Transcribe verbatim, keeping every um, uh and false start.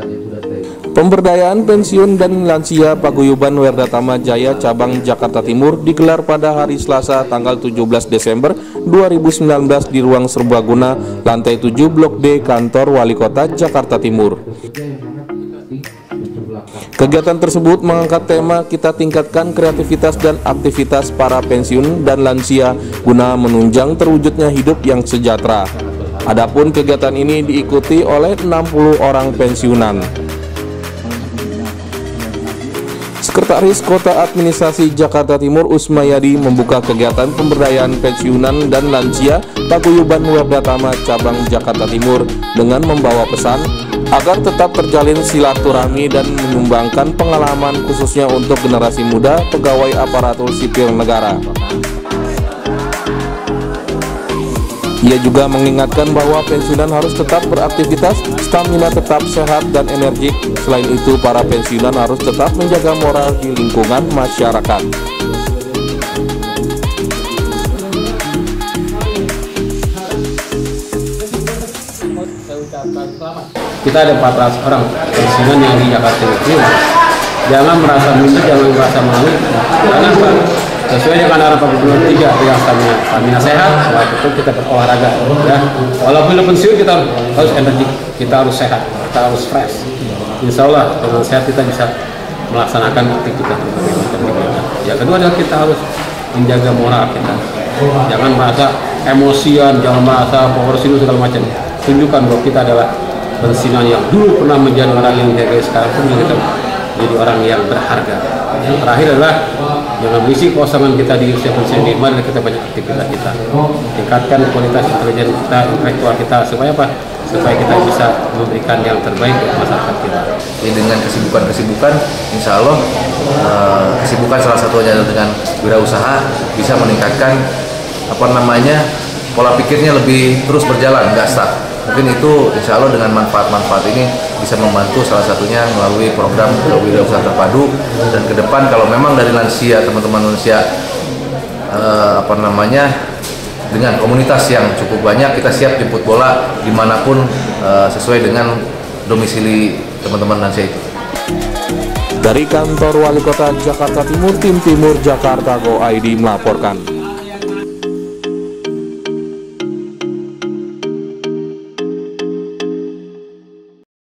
Pemberdayaan pensiun dan lansia Paguyuban Werdatama Jaya Cabang Jakarta Timur digelar pada hari Selasa tanggal tujuh belas Desember dua ribu sembilan belas di Ruang Serbaguna, lantai tujuh Blok D, Kantor Wali Kota Jakarta Timur. Kegiatan tersebut mengangkat tema "Kita tingkatkan kreativitas dan aktivitas para pensiun dan lansia guna menunjang terwujudnya hidup yang sejahtera". Adapun kegiatan ini diikuti oleh enam puluh orang pensiunan. Sekretaris Kota Administrasi Jakarta Timur Usmayadi membuka kegiatan pemberdayaan pensiunan dan lansia Paguyuban Werdatama Cabang Jakarta Timur dengan membawa pesan agar tetap terjalin silaturahmi dan menyumbangkan pengalaman khususnya untuk generasi muda pegawai aparatur sipil negara. Ia juga mengingatkan bahwa pensiunan harus tetap beraktivitas, stamina tetap sehat dan energik. Selain itu, para pensiunan harus tetap menjaga moral di lingkungan masyarakat. Kita ada empat ratus orang pensiunan yang di Jakarta Timur. Jangan merasa minder, jangan merasa malu. Karena sesuai dengan arahan Pak Gubernur tiga, yang stamina, stamina sehat, setelah itu kita berolahraga. Ya. Walaupun udah pensiun kita harus energi, kita harus sehat, kita harus fresh. Insya Allah dengan sehat kita bisa melaksanakan aktivitas berbagai macam kegiatan. Yang kedua adalah kita harus menjaga moral kita. Jangan merasa emosian, jangan merasa power sinus segala macam. Tunjukkan bahwa kita adalah pensiunan yang dulu pernah menjadi orang yang jaga, sekarang pun kita jadi orang yang berharga. Yang terakhir adalah jangan mengisi kosongan kita di usia pensiun di mana kita banyak aktivitas kita. Tingkatkan kualitas intelijen kita, intelektual kita, supaya apa? Supaya kita bisa memberikan yang terbaik untuk masyarakat kita. Jadi dengan kesibukan-kesibukan, insya Allah uh, kesibukan salah satunya dengan wirausaha bisa meningkatkan apa namanya pola pikirnya lebih terus berjalan, nggak stuck. Mungkin itu insya Allah dengan manfaat-manfaat ini bisa membantu salah satunya melalui program wirausaha terpadu. Dan ke depan kalau memang dari lansia, teman-teman lansia eh, apa namanya dengan komunitas yang cukup banyak, kita siap jemput bola dimanapun eh, sesuai dengan domisili teman-teman lansia itu. Dari Kantor Wali Kota Jakarta Timur, Tim Timur Jakarta Go I D melaporkan.